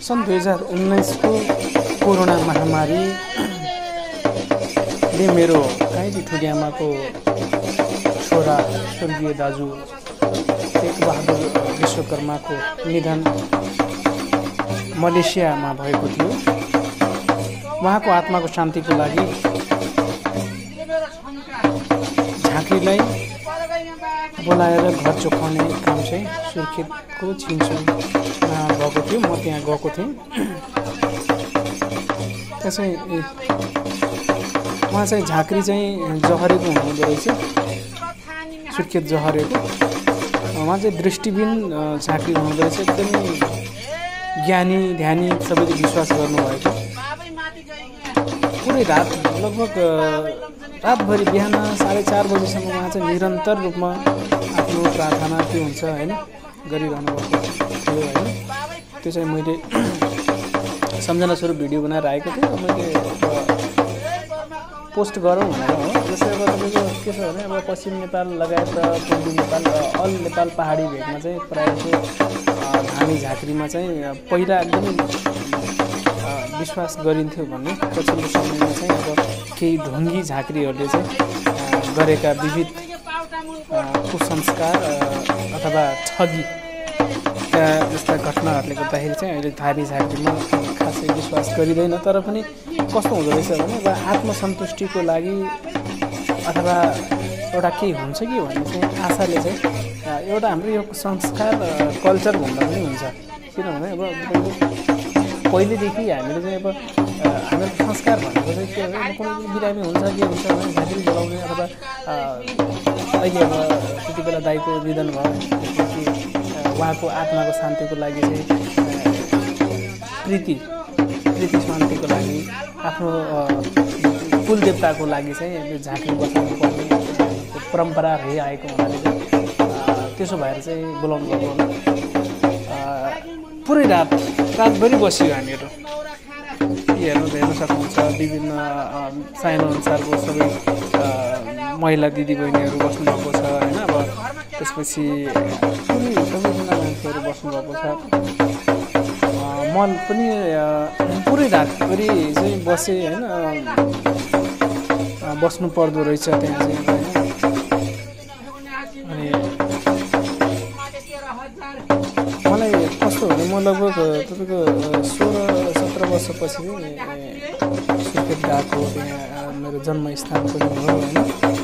सन् 2019 को कोरोना महामारीले मेरो काइदी ठुलिआमाको छोरा स्वर्गीय दाजु टेकबहादुर विश्वकर्माको निधन मलेसियामा भएको थियो। उहाँको आत्माको शान्तिको लागि झाँक्रीलाई बोलाएर घर चोखाउने काम चाहिँ सुर्खेतको छिन्चुङमा भएको थियो। म त्यहाँ गएको थिएँ। त्यसै उहाँ चाहिँ झाँक्री चाहिँ जहरेको हुनुहुँदो रहेछ, सुर्खेत जहरेको। उहाँ चाहिँ दृष्टिबिन झाँक्री हुनुहुँदो रहेछ। एकदमै ज्ञानी ध्यानी, सबैले विश्वास गर्नुभएको। पुरै रात लगभग रातभरि बिहान 4:30 बजीसम्म उहाँ चाहिँ निरन्तर रूपमा आफ्नो प्रार्थना के हुन्छ होइन गरिरहनु भएको थियो होइन। त्यो चाहिँ मैले सम्झना स्वरूप भिडियो बनाएर आएको थिएँ। मैले पोस्ट गरौँ भनेर हो। जस्तै अब तपाईँको के छ भने अब पश्चिम नेपाल लगायत पूर्वी नेपाल र अल नेपाल पहाडी भेगमा चाहिँ प्रायः चाहिँ धामी झाँक्रीमा चाहिँ पहिला एकदमै विश्वास गरिन्थ्यो भने पछिल्लो समयमा चाहिँ अब केही ढुङ्गी झाँक्रीहरूले चाहिँ गरेका विविध कुसंस्कार अथवा ठगीका जस्ता घटनाहरूले गर्दाखेरि चाहिँ अहिले धामी झाँक्रीमा खासै विश्वास गरिँदैन। तर पनि कस्तो हुँदो रहेछ भने अब आत्मसन्तुष्टिको लागि अथवा एउटा केही हुन्छ कि भन्ने चाहिँ आशाले चाहिँ एउटा हाम्रो यो संस्कार कल्चर भन्दा पनि हुन्छ। किनभने अब पहिलेदेखि हामीले चाहिँ अब हाम्रो संस्कार भनेको चाहिँ के हो, कुनै बिरामी हुन्छ के हुन्छ भने झाँक्री बोलाउने अथवा अहिले अब त्यति बेला दाइको निधन भयो त्यसपछि उहाँको आत्माको शान्तिको लागि चाहिँ प्रीति शान्तिको लागि आफ्नो कुलदेवताको लागि चाहिँ झाँक्री बसाउनु पर्ने परम्परा रहिआएको हुनाले त्यसो भएर चाहिँ बोलाउनु पर्यो होला। पुरै रातभरि बसियो हामीहरू। हेर्न सक्नुहुन्छ विभिन्न सानो अनुसारको सबै महिला दिदीबहिनीहरू बस्नुभएको छ होइन। अब त्यसपछि पुरै सबैजना मान्छेहरू बस्नुभएको छ। म पनि पुरै रातभरि चाहिँ बसेँ होइन। बस्नु पर्दो रहेछ त्यहाँ चाहिँ होइन। अनि मलाई कस्तो भने म लगभग तपाईँको 16-17 वर्षपछि सुर्खेत गएको। त्यहाँ मेरो जन्मस्थान पनि हो होइन।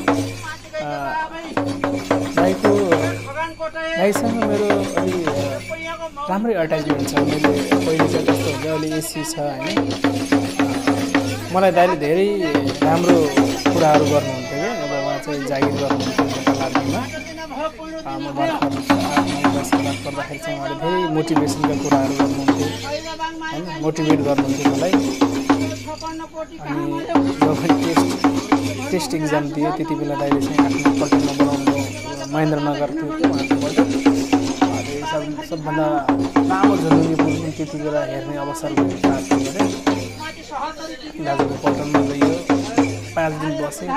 दाइसँग मेरो अलि राम्रै अट्याचमेन्ट छ। मैले पहिले चाहिँ कस्तो हुन्छ अलि एसी छ होइन। मलाई दाइले धेरै राम्रो कुराहरू गर्नुहुन्थ्यो क्या। अब उहाँ चाहिँ जागिर गर्नुहुन्थ्यो नेपाल आर्मीमा। म भर्खर 8-9 वर्ष बात गर्दाखेरि चाहिँ उहाँले धेरै मोटिभेसनका कुराहरू गर्नुहुन्थ्यो होइन, मोटिभेट गर्नुहुन्थ्यो मलाई। अनि जब टेस्ट इक्जाम दियो त्यति बेला दाइले चाहिँ आफ्नो पल्टनमा बनाउनु महेन्द्रनगर थियो उहाँको पल्टन। सबभन्दा लामो झुलुङ्गे पुल पनि त्यति बेला हेर्ने अवसर प्राप्त गरेँ। दाजुको पल्टनमा गइयो, 5 दिन बसेँ।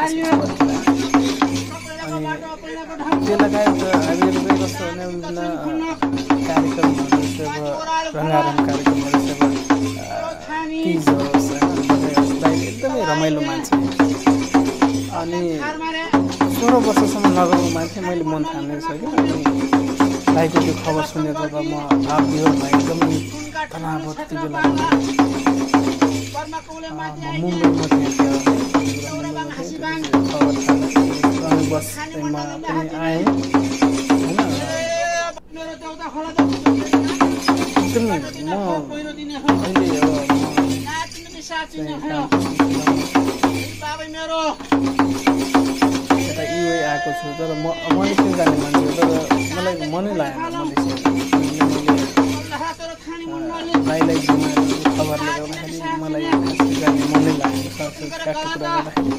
अनि त्यो लगायत हामीहरू चाहिँ कस्तो भने विभिन्न कार्यक्रमहरू जस्तै अब रङ्गारङ कार्यक्रमहरू जस्तै अब तिज होस् दाइले एकदमै रमाइलो मान्छे। अनि 16 वर्षसम्म नगएको मान्छे मैले मन ठानेको छ कि। अनि दाइको त्यो खबर सुनेर जब म भावविह्वल भएँ, एकदमै तनाव त्यति बेला मुम्बईमा थिएँ। खबर बसमा पनि आएँ होइन। एकदमै म अहिले यता युए आएको छु। तर मैले त्यो जाने मान्छे हो। तर मलाई मनै लागेन दाइलाई खबरले गर्दाखेरि मलाई जाने मनै लागेन। काठको कुरा गर्दाखेरि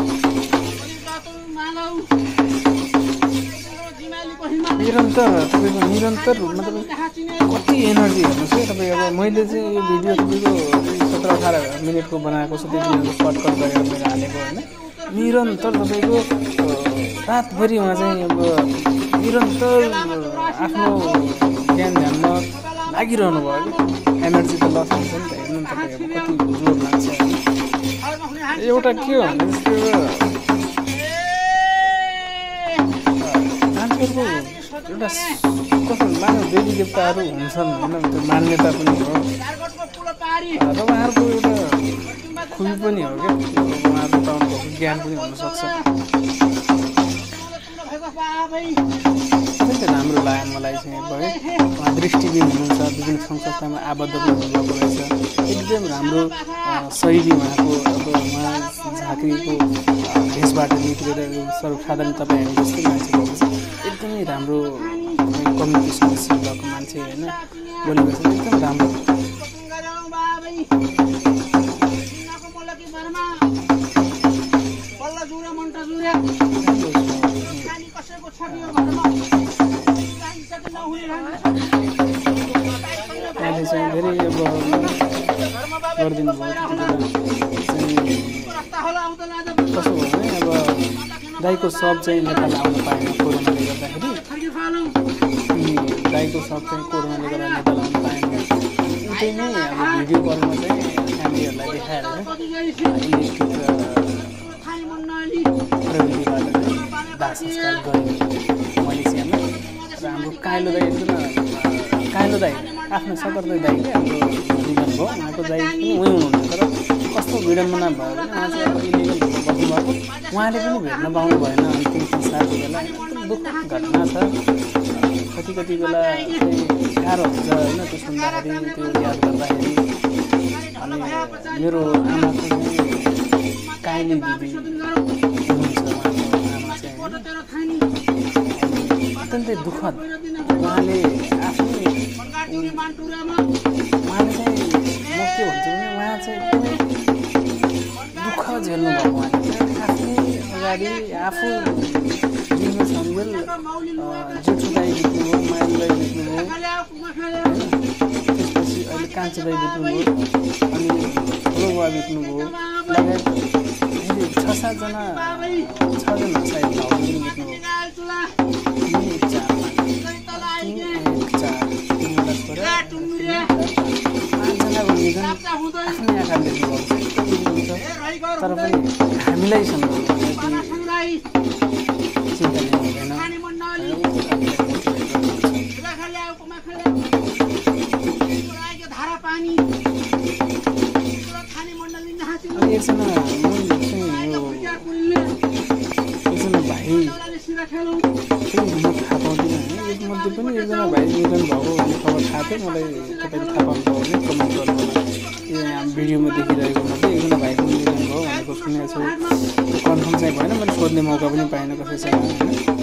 निरन्तर रूपमा तपाईँ कति एनर्जी हेर्नुहोस् है तपाईँ। अब मैले चाहिँ यो भिडियो तपाईँको 17-18 मिनटको बनाएको छु। त्यति कट गरेर मैले हालेको होइन। निरन्तर तपाईँको रातभरि उहाँ चाहिँ अब निरन्तर आफ्नो ज्ञान ध्यानमा लागिरहनु भयो कि एनर्जी त लस हुन्छ नि त। हेर्नु नि तपाईँ अब कति जोर लाग्छ होइन। एउटा के हो भने मान्छेहरूको एउटा कस्तो मानव देवी देवताहरू हुन्छन् होइन, त्यो मान्यता पनि हो र उहाँहरूको एउटा खुबी पनि हो क्या, उहाँहरूको पाउनुभएको ज्ञान पनि हुनसक्छ। अत्यन्तै राम्रो लाग्यो मलाई चाहिँ अब है। उहाँ दृष्टिबिन हुनुहुन्छ, विभिन्न सङ्घ संस्थामा आबद्ध पनि हुनुभएको रहेछ। एकदम राम्रो शैली उहाँको। अब उहाँ झाँक्रीको भेषबाट निक्लेर सर्वसाधारण तपाईँ हामी जस्तै मान्छे भएको छ। एकदमै राम्रो कम्युनिकेसन स्किल भएको मान्छे होइन, बोलेको छ एकदम राम्रो। अहिले चाहिँ धेरै अब गरिदिनु भयो। कसो भयो भने अब दाइको सब चाहिँ नेपाल आउनु पाएन कोरोनाले गर्दाखेरि। दाइको सब चाहिँ कोरोनाले गर्दा नेपाल आउनु पाएन। उतै नै अब भिडियो कलमा चाहिँ फ्यामिलीहरूलाई देखाएर प्रविधिबाट दाह संस्कार गरेँ मलेसियामा। र हाम्रो काइलो दाइ एकदम काइलो दाइ आफ्नो सकर्दै दाइले हाम्रो निधन भयो। उहाँको दाइ पनि उहीँ हुनुहुन्थ्यो, तर कस्तो विडम्बना भयो भने उहाँ चाहिँ अब इलिगल बस्नुभएको, उहाँले पनि भेट्न पाउनु भएन अन्तिम संस्कारको बेला। एकदम दुःखद घटना छ। कति बेला चाहिँ गाह्रो हुन्छ होइन त्यो सुन्दाखेरि, त्यो याद गर्दाखेरि। अनि मेरो आमाको चाहिँ काइली दिदी हुनुहुन्छ, उहाँको आमा चाहिँ अत्यन्तै दुःखद। उहाँले आफ्नै उहाँले चाहिँ म के भन्छु भने उहाँ चाहिँ एकदमै दुःख झेल्नु भएको। उहाँले आफ्नै अगाडि आफू जिउमा सम्झेल जेठो दाइ बित्नुभयो, माइलो दाइ बित्नुभयो, त्यसपछि अहिले कान्छो दाइ बित्नुभयो, अनि ठुलो बुवा बित्नुभयो, लगायत 6-7जना सायद भाउजू पनि बित्नुभयो। 5जनाको निधन आफ्नै आँखाले देख्नुभएको छ। तर पनि हामीलाई सम्झाउनु चिन्ता लिनु हुँदैन। अनि एकजना भाइ थाहा पाउँदिनँ होइन, यसमध्ये पनि एकजना भाइ निधन भएको भन्ने खबर थाहा थियो मलाई। तपाईँले थाहा पाउनुभयो भने कमेन्ट गर्नु होला। यो यहाँ भिडियोमा देखिरहेको मध्ये एकजना भाइको निधन भयो भनेको सुनेको छु। कन्फर्म चाहिँ भएन, मैले सोध्ने मौका पनि पाएन कसैसँग होइन।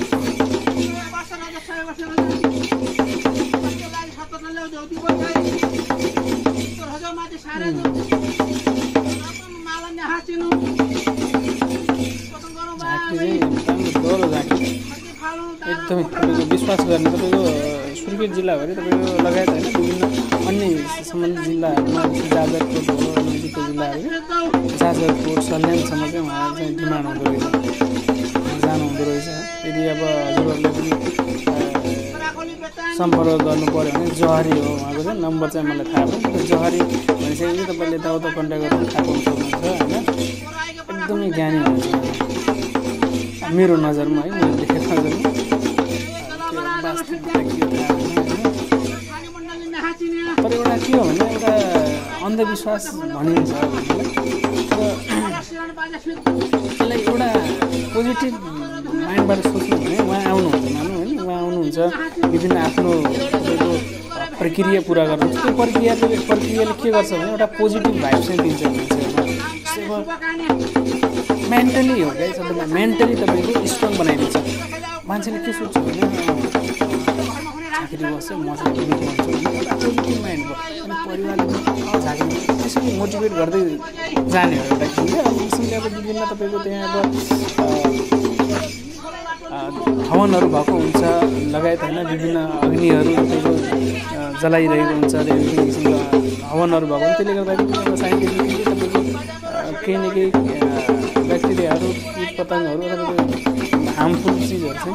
डह्रो झाँक्री एकदमै तपाईँको विश्वास गर्ने। तपाईँको सुर्खेत जिल्लाभरि तपाईँको लगायत होइन, विभिन्न अन्य सम्बन्धित जिल्लाहरूमा जाजरकोट हो, नजिकको जिल्लाहरू जाजरकोट सल्यानसम्म चाहिँ उहाँहरू चाहिँ डिमान्ड हुँदो रहेछ, जानुहुँदो रहेछ। यदि अब हजुरहरूले पनि सम्पर्क गर्नु पऱ्यो भने जहरी हो उहाँको चाहिँ नम्बर चाहिँ मलाई थाहा भयो। त्यो जहरी भनिसकेपछि तपाईँले यताउता कन्ट्याक्ट गरेर थाहा पाउनु सक्नुहुन्छ होइन। एकदमै ज्ञानी हुनुहुन्छ मेरो नजरमा है, मैले देखेको नजरमा। तर एउटा के हो भने एउटा अन्धविश्वास भनिन्छ त्यसलाई एउटा पोजिटिभ माइन्डबाट सोच्नु भने उहाँ आउनुहुन्छ मानौँ होइन, उहाँ आउनुहुन्छ विभिन्न आफ्नो तपाईँको प्रक्रिया पुरा गर्नुहुन्छ। त्यो प्रक्रियाले के गर्छ भने एउटा पोजिटिभ भाइब चाहिँ दिन्छ मान्छेहरूमा। मेन्टली हो क्या, सबैलाई मेन्टली तपाईँको स्ट्रङ बनाइदिन्छ। मान्छेले के सोच्छ भने झाँक्री बस्छ म चाहिँ भन्छु एउटा पोजिटिभ माइन्ड भयो। अनि परिवारले झाँक्री त्यसरी मोटिभेट गर्दै जाने हो एउटा किसिमले। अब किसिमले अब विभिन्न तपाईँको त्यहाँ अब हवनहरू भएको हुन्छ लगायत होइन, विभिन्न अग्निहरू तपाईँको जलाइरहेको हुन्छ, विभिन्न किसिमको हवनहरू भएको हुन्छ। त्यसले गर्दाखेरि अब साइन्टिफिकली तपाईँको केही न केही ब्याक्टेरियाहरू कीट पतङ्गहरू र हार्मफुल चिजहरू चाहिँ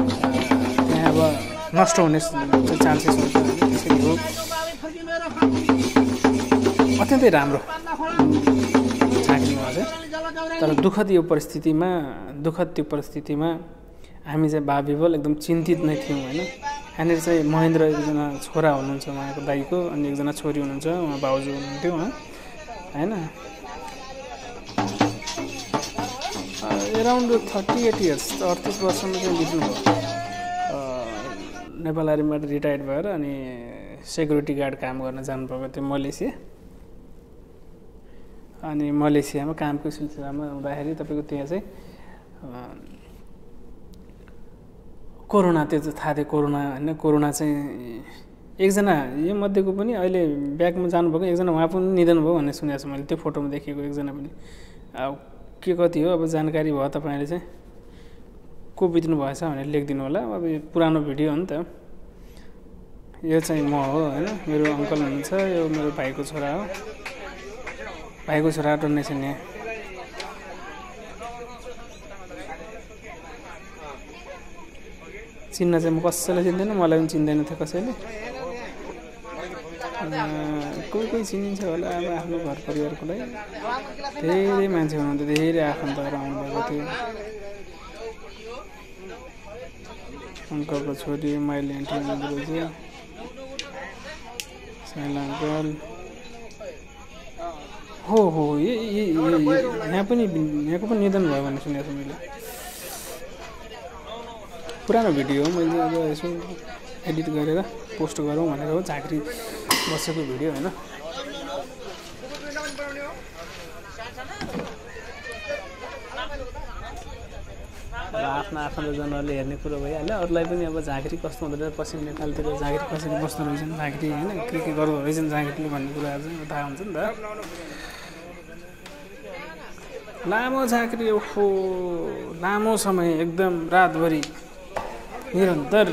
त्यहाँ अब नष्ट हुने चान्सेस हुन्छ। त्यसरी हो। अत्यन्तै राम्रो झाँक्रीमा चाहिँ। तर दुःखद त्यो परिस्थितिमा हामी चाहिँ बाबुबल एकदम चिन्तित नै थियौँ होइन। यहाँनिर चाहिँ महेन्द्र एकजना छोरा हुनुहुन्छ उहाँको दाइको, अनि एकजना छोरी हुनुहुन्छ, उहाँ भाउजू हुनुहुन्थ्यो होइन। एराउन्ड 38 इयर्स 38 वर्षमा चाहिँ बित्नुभयो। नेपाल आर्मीबाट रिटायर्ड भएर अनि सेक्युरिटी गार्ड काम गर्न जानुभएको थियो मलेसिया। अनि मलेसियामा कामको सिलसिलामा हुँदाखेरि तपाईँको त्यहाँ चाहिँ कोरोना, त्यो चाहिँ थाहा थियो कोरोना होइन। कोरोना चाहिँ एकजना यो मध्येको पनि अहिले ब्याकमा जानुभएको एकजना उहाँ पनि निधन भयो भन्ने सुनेको छु मैले, त्यो फोटोमा देखेको एकजना पनि। अब के कति हो अब जानकारी भयो तपाईँले चाहिँ को बित्नु भएछ भनेर लेखिदिनु होला। अब पुरानो भिडियो हो नि त। यो चाहिँ म हो होइन, मेरो अङ्कल हुनुहुन्छ, यो मेरो भाइको छोरा हो, भाइको छोरा टन्नै छ यहाँ। चिन्न चाहिँ म कसैलाई चिन्दैन, मलाई पनि चिन्दैन थियो कसैले। कोही चिनिन्छ होला अब आफ्नो घर परिवारको लागि। धेरै मान्छे हुनुहुन्थ्यो, धेरै आफन्तहरू आउनुभएको थियो। अङ्कलको छोरी माइली आन्टी हुनुहुँदो रहेछ, साइला अङ्कल हो यहाँको पनि निधन भयो भन्ने सुनेको छु मैले। पुरानो भिडियो हो, मैले अब यसो एडिट गरेर पोस्ट गरौँ भनेर हो, झाँक्री बसेको भिडियो होइन। अब आफ्नो आफन्तजनहरूले हेर्ने कुरो भइहाल्यो। अरूलाई पनि अब झाँक्री कस्तो हुँदो रहेछ, पश्चिम नेपालतिर झाँक्री कसरी बस्दो रहेछन्, झाँक्री होइन के गर्दो रहेछन् झाँक्रीले भन्ने कुराहरू चाहिँ थाहा हुन्छ नि त। लामो झाँक्री, ओहो लामो समय एकदम रातभरि निरन्तर।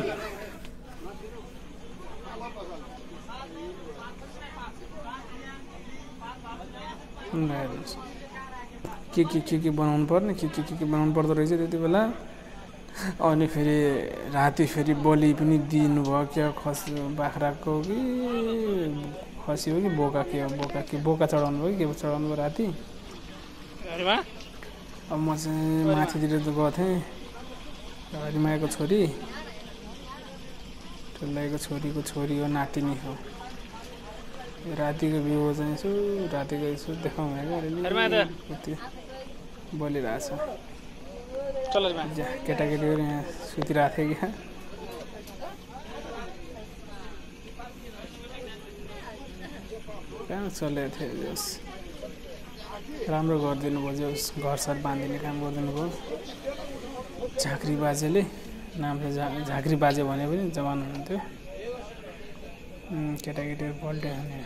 के बनाउनु पर्ने, के बनाउनु पर्दो रहेछ त्यति बेला। अनि फेरि राति फेरि बलि पनि दिनुभयो क्या, बाख्राको कि खसी हो कि बोका के हो, बोका चढाउनु भयो कि के चढाउनु भयो राति। अब म चाहिँ माथितिर त गएको थिएँ, हरिमायाको छोरी, ठुलाइको छोरी हो, नातिनी हो। रातिको भ्यू चाहिँ रातिको यसो देखाउँ भनेको बोलिरहेछ। केटाकेटीहरू यहाँ सुतिरहेको थियो क्या। कहाँ चलेको थियो जस राम्रो गरिदिनु भयो, जस घरसर बाँधिने काम गरिदिनु भयो झाँक्री बाजेले। नाम चाहिँ झाँक्री बाजे भने पनि जवान हुनुहुन्थ्यो। केटाकेटीहरू पल्ट्यो भने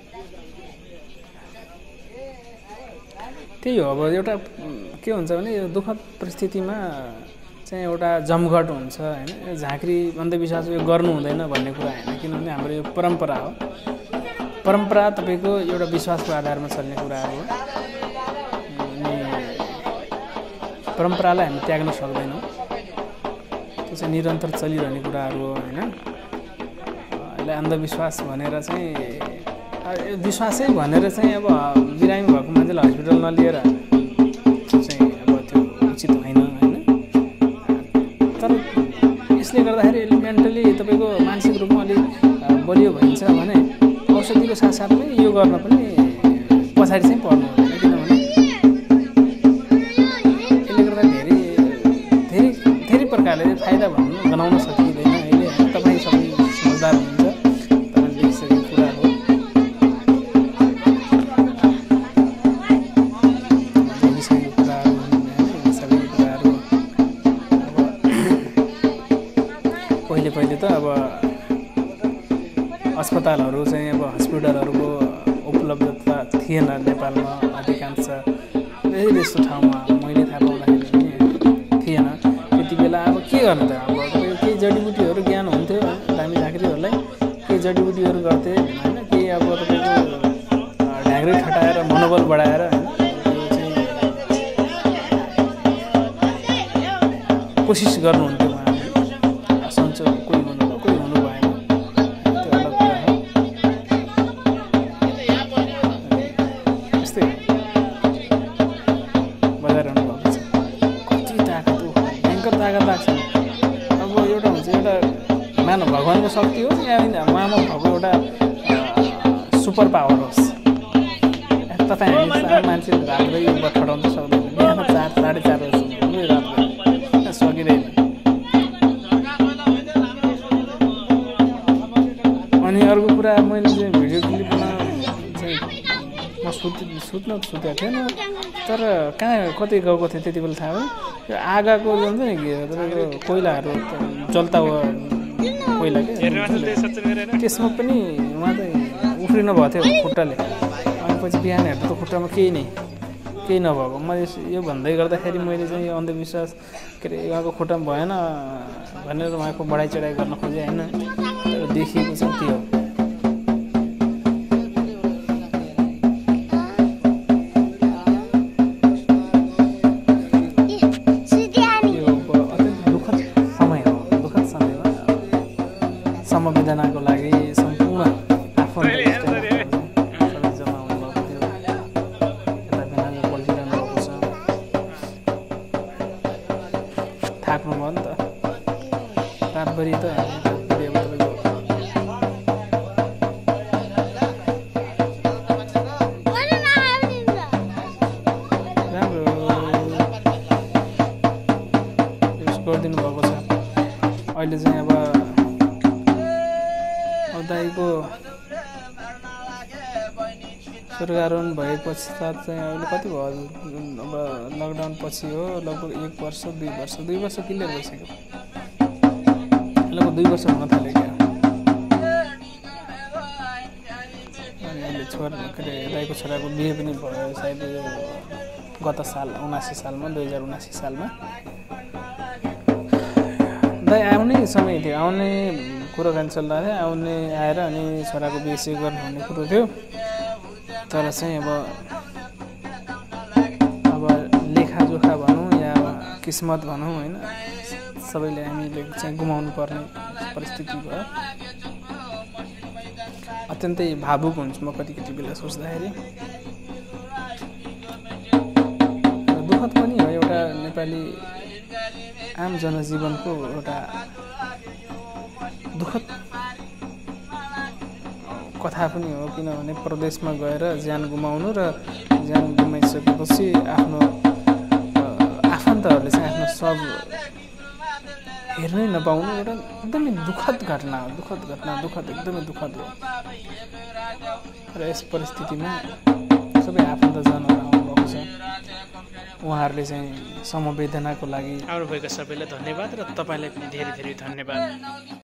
त्यही हो। अब एउटा के हुन्छ भने यो दुःखद परिस्थितिमा चाहिँ एउटा जमघट हुन्छ होइन। झाँक्री अन्धविश्वास यो गर्नु हुँदैन भन्ने कुरा होइन, किनभने हाम्रो यो परम्परा हो। परम्परा तपाईँको एउटा विश्वासको आधारमा चल्ने कुराहरू हो। अनि परम्परालाई हामी त्याग्न सक्दैनौँ, त्यो चाहिँ निरन्तर चलिरहने कुराहरू हो होइन। यसलाई अन्धविश्वास भनेर चाहिँ विश्वासै भनेर चाहिँ अब बिरामी भएको मान्छेलाई हस्पिटल नलिएर चाहिँ अब त्यो उचित होइन होइन। तर यसले गर्दाखेरि मेन्टली तपाईँको मानसिक रूपमा अलिक बलियो भइन्छ भने औषधिको साथसाथमै यो गर्न पनि पछाडि चाहिँ पर्नु हुँदैन, किनभने यसले गर्दा धेरै प्रकारले फाइदा गनाउन सकिँदैन। अहिले तपाईँ सबै समझदार हुनुहुन्छ, तपाईँले लेखिसकेको कुरा हो। लेखिसकेको कुराहरू सबै कुराहरू पहिले त अब अस्पतालहरू चाहिँ अब हस्पिटलहरूको उपलब्धता थिएन नेपालमा। अधिकांश यस्तो ठाउँमा मैले थाहा पाउँदाखेरि पनि थिएन त्यति बेला। अब के गर्नु त, अब तपाईँको केही जडीबुटीहरू ज्ञान हुन्थ्यो दामी झाँक्रीहरूलाई, केही जडीबुटीहरू गर्थे होइन, केही अब तपाईँको ढ्याङ्ग्री ठटाएर मनोबल बढाएर होइन कोसिस गर्नुहुन्थ्यो उहाँहरूले। सन्चो कोही हुनु भएन, त्यो अलग कुरा हो। उहाँको शक्ति होस् या उहाँमा भएको एउटा सुपर पावर होस्। तपाईँ हामी मान्छेले रातभरि ठडाउन सक्दैन। बिहान 4 साढे 4 बजी रातभरि सकिँदैन। अनि अर्को कुरा मैले चाहिँ भिडियो क्लिप चाहिँ म सुतेको थिएन, तर कहाँ कतै गएको थिएँ त्यति बेला थाहा भयो। यो आगाको जुन चाहिँ नि तपाईँको कोइलाहरू जल्ता कोइला के त्यसमा पनि उहाँ चाहिँ उफ्रिनु भएको थियो खुट्टाले। अनि पछि बिहान हेर्दा त खुट्टामा केही नभएको। मैले यो भन्दै गर्दाखेरि मैले चाहिँ यो अन्धविश्वास के अरे उहाँको खुट्टामा भएन भनेर उहाँको बढाइ चढाइ गर्न खोजेँ होइन, तर देखिएको चाहिँ त्यो हो। संवेदनाको लागि सम्पूर्ण आफन्तले जम्मा हुनुभएको थियो। यता बेनामी पल्टिरहनु भएको छ। थाक्नुभयो नि त रातभरि त राम्रो गरिदिनु भएको छ। अहिले चाहिँ अब दाइको स्वर्गारोहण भएपछि साथ चाहिँ अहिले कति भयो अब लकडाउन पछि हो, लगभग 1 वर्ष 2 वर्ष क्लियर भइसक्यो। लगभग 2 वर्ष हुन थाल्यो क्या। अनि अहिले के अरे दाइको छोराको बिहे पनि भयो सायद गत साल 2079 सालमा। दाइ आउने समय थियो, आउने कुराकानी चल्दा थियो, आएर अनि छोराको बिहे सिहे गर्नु भन्ने कुरो थियो। तर चाहिँ अब लेखाजोखा भनौँ या किस्मत भनौँ होइन, सबैले हामीले चाहिँ गुमाउनु पर्ने परिस्थिति भयो। अत्यन्तै भावुक हुन्छु म कति बेला सोच्दाखेरि। दुःखद पनि हो, एउटा नेपाली आम जनजीवनको एउटा दुःखद कथा पनि हो। किनभने प्रदेशमा गएर ज्यान गुमाउनु र ज्यान गुमाइसकेपछि आफ्नो आफन्तहरूले चाहिँ आफ्नो सब हेर्नै नपाउनु एउटा एकदमै दुःखद घटना हो। एकदमै दुःखद हो। र यस परिस्थितिमा सबै आफन्तजनहरू आउनुभएको छ। उहाँहरूले चाहिँ समवेदनाको लागि आउनुभएको सबैलाई धन्यवाद र तपाईँलाई पनि धेरै धेरै धन्यवाद।